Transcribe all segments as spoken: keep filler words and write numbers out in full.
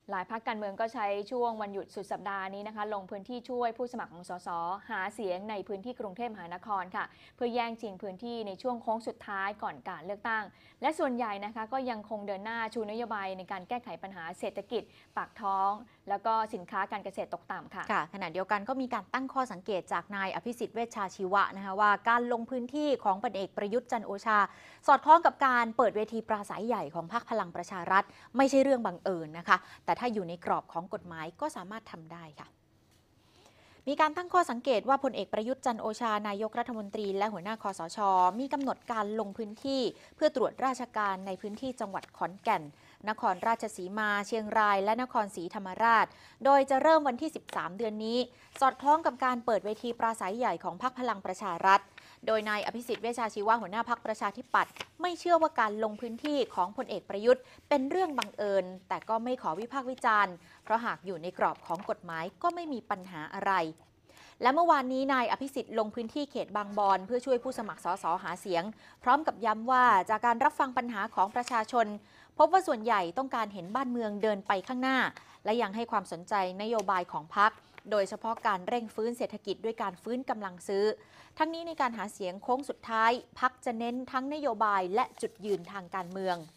หลายพรรคการเมืองก็ใช้ช่วงวันหยุดสุดสัปดาห์นี้นะคะลงพื้นที่ช่วยผู้สมัครของสสหาเสียงในพื้นที่กรุงเทพมหานครค่ะเพื่อแย่งชิงพื้นที่ในช่วงโค้งสุดท้ายก่อนการเลือกตั้งและส่วนใหญ่นะคะก็ยังคงเดินหน้าชูนโยบายในการแก้ไขปัญหาเศรษฐกิจปากท้องแล้วก็สินค้าการเกษตรตกต่ำค่ะค่ะขณะเดียวกันก็มีการตั้งข้อสังเกตจากนายอภิสิทธิ์เวชชาชีวะนะคะว่าการลงพื้นที่ของพลเอกประยุทธ์จันทร์โอชาสอดคล้องกับการเปิดเวทีปราศัยใหญ่ของพรรคพลังประชารัฐไม่ใช่เรื่องบังเอิญนะคะแต่ถ้าอยู่ในกรอบของกฎหมายก็สามารถทำได้ค่ะมีการตั้งข้อสังเกตว่าพลเอกประยุทธ์จันทร์โอชานายกรัฐมนตรีและหัวหน้าคสช.มีกำหนดการลงพื้นที่เพื่อตรวจราชการในพื้นที่จังหวัดขอนแก่นนครราชสีมาเชียงรายและนครศรีธรรมราชโดยจะเริ่มวันที่สิบสามเดือนนี้สอดคล้องกับการเปิดเวทีปราศัยใหญ่ของพรรคพลังประชารัฐโดยนายอภิสิทธิ์เวชชาชีวะหัวหน้าพรรคประชาธิปัตย์ไม่เชื่อว่าการลงพื้นที่ของพลเอกประยุทธ์เป็นเรื่องบังเอิญแต่ก็ไม่ขอวิพากษ์วิจารณ์เพราะหากอยู่ในกรอบของกฎหมายก็ไม่มีปัญหาอะไรและเมื่อวานนี้นายอภิสิทธิ์ลงพื้นที่เขตบางบอนเพื่อช่วยผู้สมัครสสหาเสียงพร้อมกับย้ำว่าจากการรับฟังปัญหาของประชาชนพบว่าส่วนใหญ่ต้องการเห็นบ้านเมืองเดินไปข้างหน้าและยังให้ความสนใจนโยบายของพรรคโดยเฉพาะการเร่งฟื้นเศรษฐกิจด้วยการฟื้นกำลังซื้อทั้งนี้ในการหาเสียงโค้งสุดท้ายพรรคจะเน้นทั้งนโยบายและจุดยืนทางการเมือง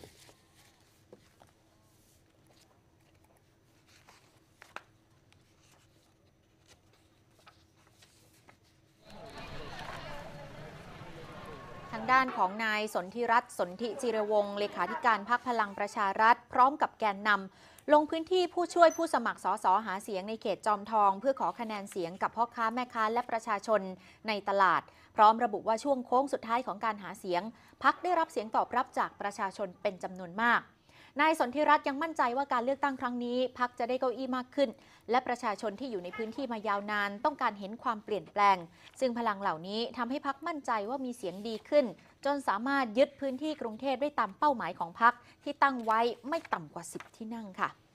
ทางด้านของนายสนธิรัตน์สนธิจิรวงศ์เลขาธิการพรรคพลังประชารัฐพร้อมกับแกนนำลงพื้นที่ผู้ช่วยผู้สมัครสสหาเสียงในเขตจอมทองเพื่อขอคะแนนเสียงกับพ่อค้าแม่ค้าและประชาชนในตลาดพร้อมระบุว่าช่วงโค้งสุดท้ายของการหาเสียงพรรคได้รับเสียงตอบรับจากประชาชนเป็นจำนวนมากนายสนธิรัตน์ยังมั่นใจว่าการเลือกตั้งครั้งนี้พรรคจะได้เก้าอี้มากขึ้นและประชาชนที่อยู่ในพื้นที่มายาวนานต้องการเห็นความเปลี่ยนแปลงซึ่งพลังเหล่านี้ทำให้พรรคมั่นใจว่ามีเสียงดีขึ้นจนสามารถยึดพื้นที่กรุงเทพได้ตามเป้าหมายของพรรคที่ตั้งไว้ไม่ต่ำกว่าสิบที่นั่งค่ะ